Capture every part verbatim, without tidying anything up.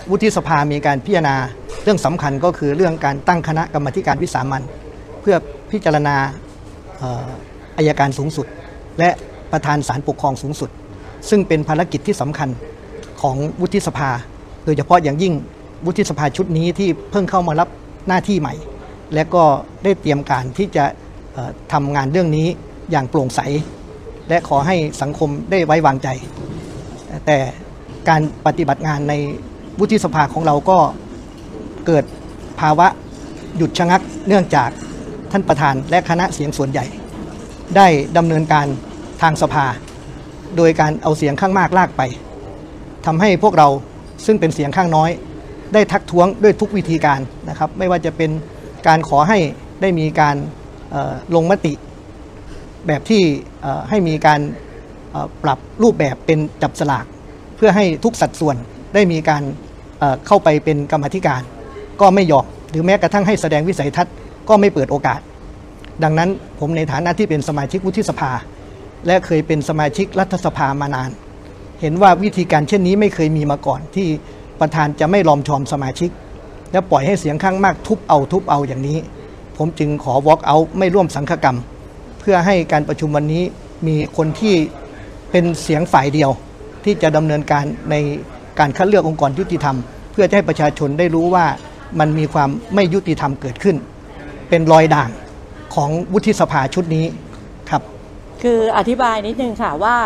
วุฒิสภามีการพิจารณาเรื่องสำคัญก็คือเรื่องการตั้งคณะกรรมาการวิสามัญเพื่อพิจารณาอัยการสูงสุดและประธานศาลปกครองสูงสุดซึ่งเป็นภารกิจที่สำคัญของวุฒิสภาโดยเฉพาะอย่างยิ่งวุฒิสภาชุดนี้ที่เพิ่งเข้ามารับหน้าที่ใหม่และก็ได้เตรียมการที่จะทำงานเรื่องนี้อย่างโปร่งใสและขอให้สังคมได้ไว้วางใจแต่การปฏิบัติงานในวุฒิสภาของเราก็เกิดภาวะหยุดชะงักเนื่องจากท่านประธานและคณะเสียงส่วนใหญ่ได้ดำเนินการทางสภาโดยการเอาเสียงข้างมากลากไปทำให้พวกเราซึ่งเป็นเสียงข้างน้อยได้ทักท้วงด้วยทุกวิธีการนะครับไม่ว่าจะเป็นการขอให้ได้มีการลงมติแบบที่ให้มีการปรับรูปแบบเป็นจับสลากเพื่อให้ทุกสัดส่วนได้มีการเข้าไปเป็นกรรมาธิการก็ไม่ยอมหรือแม้กระทั่งให้แสดงวิสัยทัศน์ก็ไม่เปิดโอกาสดังนั้นผมในฐานะที่เป็นสมาชิกวุฒิสภาและเคยเป็นสมาชิกรัฐสภามานานเห็นว่าวิธีการเช่นนี้ไม่เคยมีมาก่อนที่ประธานจะไม่ลอมชอมสมาชิกและปล่อยให้เสียงข้างมากทุบเอาทุบเอาอย่างนี้ผมจึงขอ walk out ไม่ร่วมสังฆกรรมเพื่อให้การประชุมวันนี้มีคนที่เป็นเสียงฝ่ายเดียวที่จะดำเนินการในการคัดเลือกองค์กรยุติธรรมเพื่อให้ประชาชนได้รู้ว่ามันมีความไม่ยุติธรรมเกิดขึ้นเป็นรอยด่างของวุฒิสภาชุดนี้ครับคืออธิบายนิดนึงค่ะว่า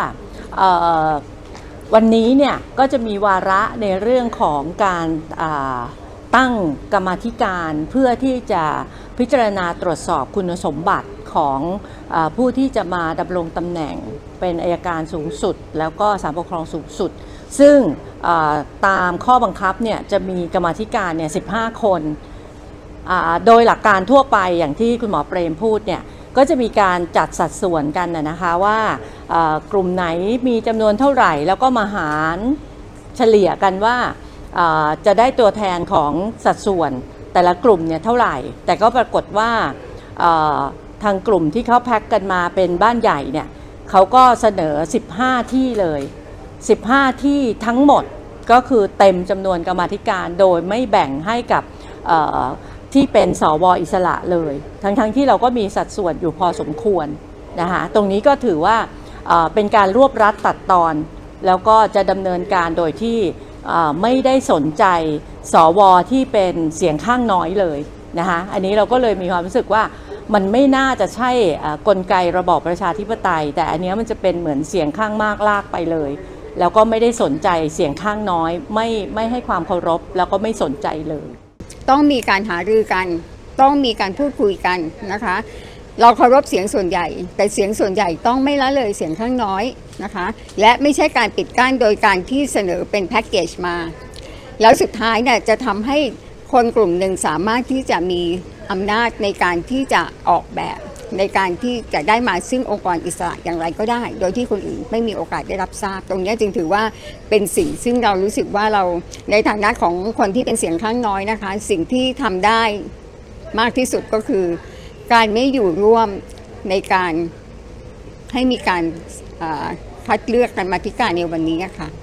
วันนี้เนี่ยก็จะมีวาระในเรื่องของการตั้งกรรมาธิการเพื่อที่จะพิจารณาตรวจสอบคุณสมบัติของผู้ที่จะมาดำรงตำแหน่งเป็นอัยการสูงสุดแล้วก็ศาลปกครองสูงสุดซึ่งตามข้อบังคับเนี่ยจะมีกรรมาธิการเนี่ยสิบห้าคนโดยหลักการทั่วไปอย่างที่คุณหมอเปรมพูดเนี่ยก็จะมีการจัดสัดส่วนกันนะคะว่ากลุ่มไหนมีจำนวนเท่าไหร่แล้วก็มาหารเฉลี่ยกันว่าจะได้ตัวแทนของสัดส่วนแต่ละกลุ่มเนี่ยเท่าไหร่แต่ก็ปรากฏว่าทางกลุ่มที่เขาแพ็กกันมาเป็นบ้านใหญ่เนี่ยเขาก็เสนอสิบห้าที่เลยสิบห้าที่ทั้งหมดก็คือเต็มจำนวนกรรมาธิการโดยไม่แบ่งให้กับที่เป็นสวอิสระเลยทั้งๆ ท, ที่เราก็มีสัดส่วนอยู่พอสมควรนะคะตรงนี้ก็ถือว่าเป็นการรวบรัดตัดตอนแล้วก็จะดำเนินการโดยที่ไม่ได้สนใจสวที่เป็นเสียงข้างน้อยเลยนะคะอันนี้เราก็เลยมีความรู้สึกว่ามันไม่น่าจะใช่กลไกระบอบประชาธิปไตยแต่อันนี้มันจะเป็นเหมือนเสียงข้างมากลากไปเลยแล้วก็ไม่ได้สนใจเสียงข้างน้อยไม่ไม่ให้ความเคารพแล้วก็ไม่สนใจเลยต้องมีการหารือกันต้องมีการพูดคุยกันนะคะเราเคารพเสียงส่วนใหญ่แต่เสียงส่วนใหญ่ต้องไม่ละเลยเสียงข้างน้อยนะคะและไม่ใช่การปิดกั้นโดยการที่เสนอเป็นแพ็กเกจมาแล้วสุดท้ายเนี่ยจะทำให้คนกลุ่มหนึ่งสามารถที่จะมีอำนาจในการที่จะออกแบบในการที่จะได้มาซึ่งองค์กรอิสระอย่างไรก็ได้โดยที่คนอื่นไม่มีโอกาสได้รับทราบตรงนี้จึงถือว่าเป็นสิ่งซึ่งเรารู้สึกว่าเราในฐานะของคนที่เป็นเสียงข้างน้อยนะคะสิ่งที่ทำได้มากที่สุดก็คือการไม่อยู่ร่วมในการให้มีการคัดเลือกกรรมาธิการในวันนี้ค่ะ